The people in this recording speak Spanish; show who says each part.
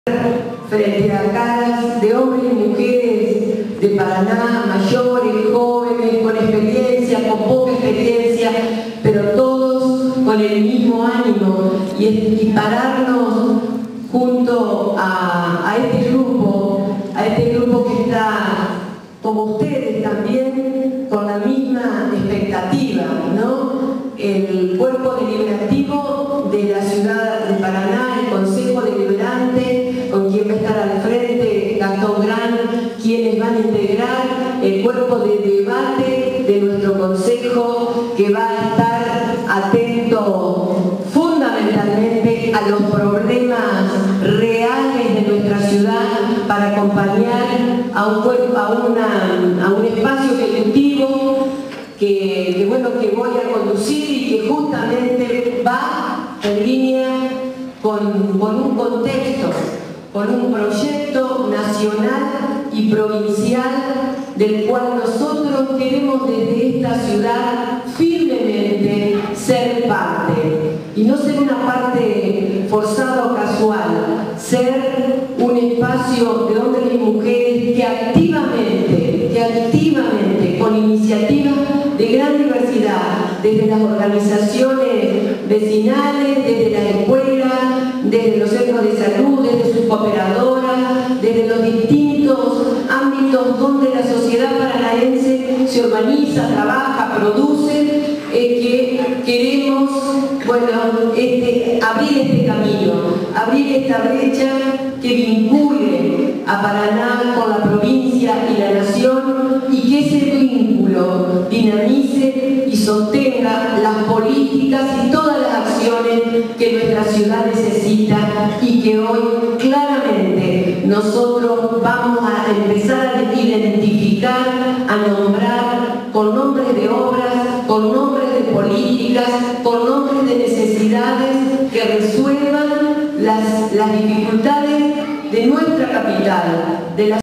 Speaker 1: frente a caras de hombres y mujeres de Paraná, mayores, jóvenes, con experiencia, con poca experiencia, pero todos con el mismo ánimo y pararnos junto a este grupo que está, como ustedes también, con la misma expectativa, ¿no? El cuerpo deliberativo de la ciudad de Paraná, el Consejo Deliberante, con quien va a estar al frente Gastón Gran, quienes van a integrar el cuerpo de debate de nuestro Consejo, que va a estar atento fundamentalmente a los problemas reales de nuestra ciudad para acompañar a un espacio ejecutivo que voy a conducir y que justamente va en línea con un contexto, con un proyecto nacional y provincial del cual nosotros queremos desde esta ciudad firmemente ser parte. Y no ser una parte forzada o casual, ser un espacio de hombres y mujeres que activamente, con iniciativas de gran diversidad, desde las organizaciones vecinales, desde las escuelas, desde los centros de salud, desde sus cooperadoras, desde los distintos ámbitos donde la sociedad paranaense se organiza, trabaja, produce, que queremos abrir este camino, abrir esta brecha que vincule a Paraná con la provincia y la nación, y que ese vínculo dinamice y sostenga las políticas y todas las acciones que nuestra ciudad necesita, y que hoy claramente nosotros vamos a empezar a identificar, a nombrar con nombres de obras, con nombres de políticas, con nombres de necesidades que resuelvan las dificultades de nuestra capital, de la